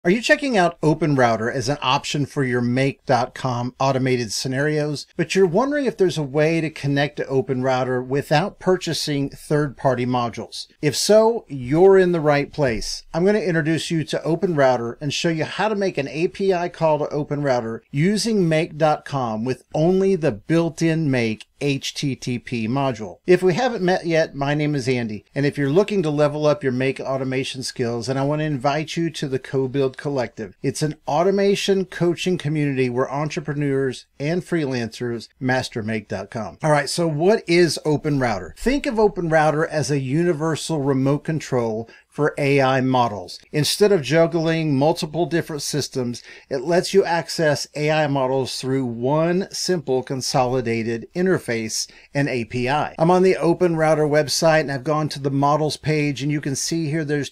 Are you checking out OpenRouter as an option for your make.com automated scenarios, but you're wondering if there's a way to connect to OpenRouter without purchasing third-party modules? If so, you're in the right place. I'm going to introduce you to OpenRouter and show you how to make an API call to OpenRouter using make.com with only the built-in Make HTTP module. If we haven't met yet, my name is Andy, and if you're looking to level up your Make automation skills, then I want to invite you to the Co-Build Collective. It's an automation coaching community where entrepreneurs and freelancers master make.com. All right, so what is OpenRouter? Think of OpenRouter as a universal remote control for AI models. Instead of juggling multiple different systems, it lets you access AI models through one simple consolidated interface and API. I'm on the OpenRouter website and I've gone to the models page, and you can see here there's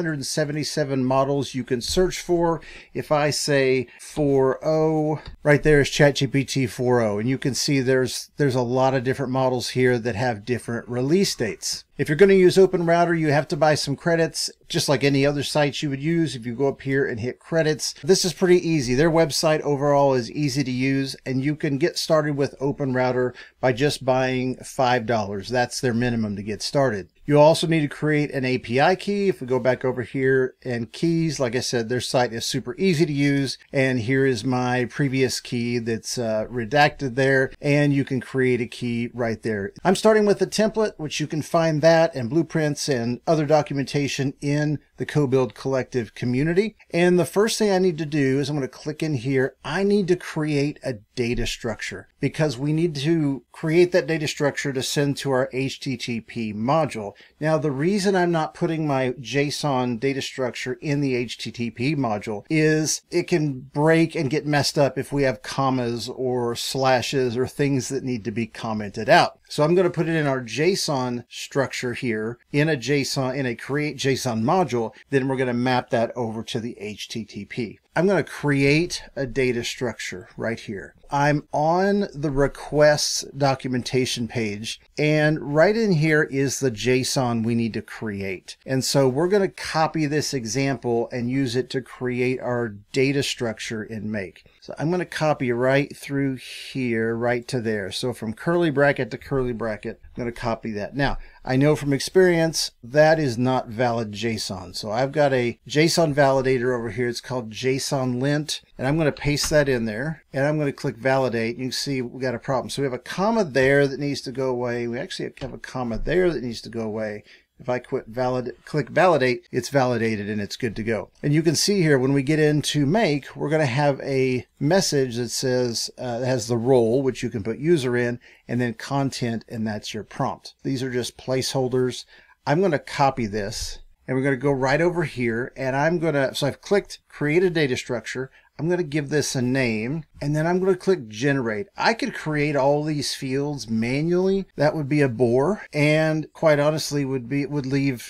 277 models you can search for. If I say 4.0, right there is ChatGPT 4.0, and you can see there's a lot of different models here that have different release dates. If you're going to use OpenRouter, you have to buy some credits, just like any other sites you would use. If you go up here and hit credits, this is pretty easy. Their website overall is easy to use, and you can get started with OpenRouter by just buying $5. That's their minimum to get started. You also need to create an API key. If we go back over here and keys, like I said, their site is super easy to use. And here is my previous key that's redacted there, and you can create a key right there. I'm starting with a template, which you can find that and blueprints and other documentation in the Co-Build Collective community. And the first thing I need to do is I'm going to click in here. I need to create a data structure because we need to create that data structure to send to our HTTP module. Now, the reason I'm not putting my JSON data structure in the HTTP module is it can break and get messed up if we have commas or slashes or things that need to be commented out. So I'm going to put it in our JSON structure here in a create JSON module. Then we're going to map that over to the HTTP. I'm going to create a data structure right here. I'm on the requests documentation page, and right in here is the JSON we need to create. And so we're going to copy this example and use it to create our data structure in Make. So I'm going to copy right through here, right to there. So from curly bracket to curly bracket, I'm going to copy that. Now, I know from experience that is not valid JSON. So I've got a JSON validator over here. It's called JSON Lint, and I'm going to paste that in there, and I'm going to click validate. You can see we got a problem. So we have a comma there that needs to go away. We actually have a comma there that needs to go away. If I click validate, it's validated and it's good to go. And you can see here when we get into Make, we're going to have a message that says, that has the role, which you can put user in, and then content, and that's your prompt. These are just placeholders. I'm going to copy this, and we're going to go right over here, and so I've clicked create a data structure. I'm going to give this a name, and then I'm going to click generate. I could create all these fields manually. That would be a bore, and quite honestly would leave,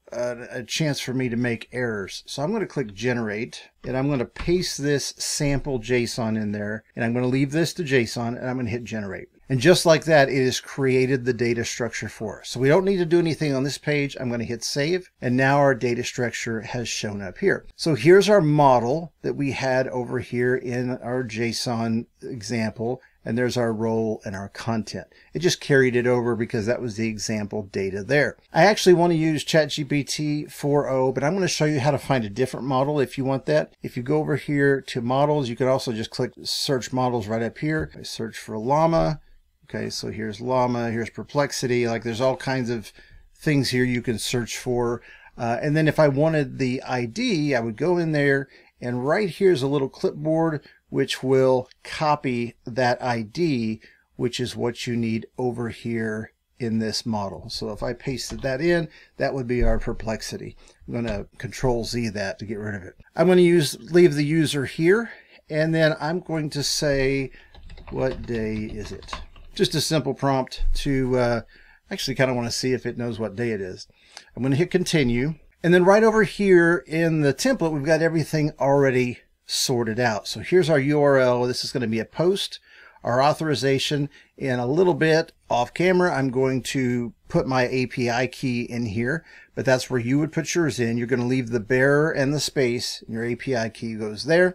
a chance for me to make errors. So I'm going to click generate, and I'm going to paste this sample JSON in there, and I'm going to leave this to JSON, and I'm going to hit generate. And just like that, it has created the data structure for us. So we don't need to do anything on this page. I'm going to hit save, and now our data structure has shown up here. So here's our model that we had over here in our JSON example, and there's our role and our content. It just carried it over because that was the example data there. I actually want to use ChatGPT 4.0, but I'm going to show you how to find a different model if you want that. If you go over here to models, you can also just click search models right up here. I search for llama. Okay, so here's llama, here's perplexity. Like there's all kinds of things here you can search for. And then if I wanted the ID, I would go in there, and right here's a little clipboard which will copy that ID, which is what you need over here in this model. So if I pasted that in, that would be our perplexity. I'm going to Control Z that to get rid of it. I'm going to leave the user here, and then I'm going to say, what day is it? Just a simple prompt to actually kind of want to see if it knows what day it is. I'm going to hit continue. And then right over here in the template, we've got everything already sorted out. So here's our URL. This is going to be a post. our authorization. In a little bit off camera, I'm going to put my API key in here, but that's where you would put yours in. You're going to leave the bearer and the space. Your API key goes there.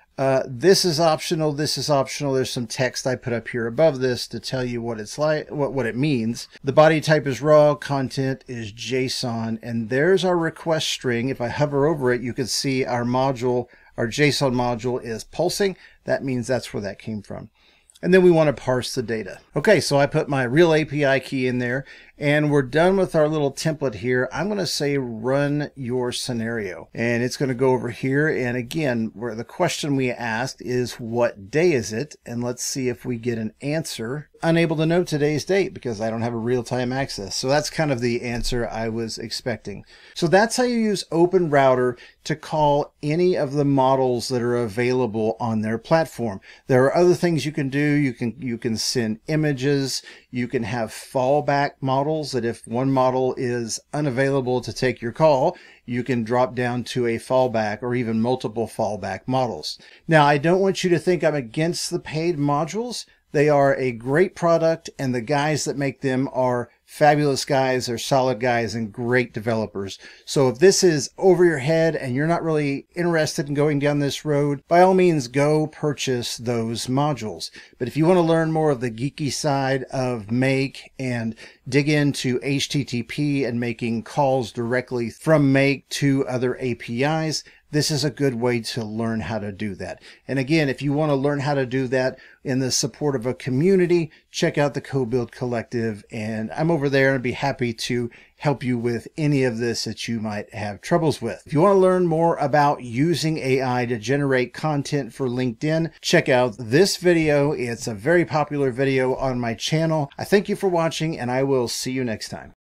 This is optional. This is optional. There's some text I put up here above this to tell you what it's like, what it means. The body type is raw, content is JSON, and there's our request string. If I hover over it, you can see our module, our JSON module is pulsing. That means that's where that came from. And then we want to parse the data. Okay, so I put my real API key in there, and we're done with our little template here. I'm going to say run your scenario, and it's going to go over here. And again, where the question we asked is what day is it? And let's see if we get an answer. Unable to know today's date because I don't have a real-time access. So that's kind of the answer I was expecting. So that's how you use OpenRouter to call any of the models that are available on their platform. There are other things you can do. You can send images. You can have fallback models that if one model is unavailable to take your call, you can drop down to a fallback or even multiple fallback models. Now, I don't want you to think I'm against the paid modules. They are a great product, and the guys that make them are fabulous guys. They're solid guys and great developers. So if this is over your head and you're not really interested in going down this road, by all means, go purchase those modules. But if you want to learn more of the geeky side of Make and dig into HTTP and making calls directly from Make to other APIs, this is a good way to learn how to do that. And again, if you want to learn how to do that in the support of a community, check out the CoBuild Collective, and I'm over there and be happy to help you with any of this that you might have troubles with. If you want to learn more about using AI to generate content for LinkedIn, check out this video. It's a very popular video on my channel. I thank you for watching, and I will see you next time.